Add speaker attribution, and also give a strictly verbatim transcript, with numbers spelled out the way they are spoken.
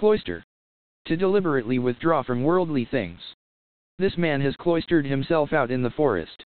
Speaker 1: Cloister. To deliberately withdraw from worldly things. This man has cloistered himself out in the forest.